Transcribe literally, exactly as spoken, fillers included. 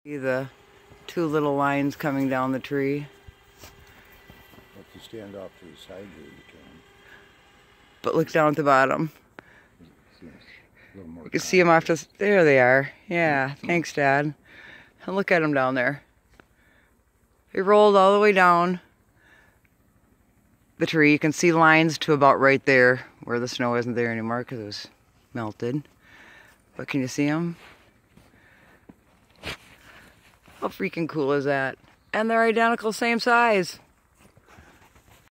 See the two little lines coming down the tree. If you stand off to the side here, you can. But look down at the bottom. A little more You can see them off to... There they are. Yeah, thanks, Dad. And look at them down there. They rolled all the way down the tree. You can see lines to about right there where the snow isn't there anymore because it was melted. But can you see them? How freaking cool is that? And they're identical, same size.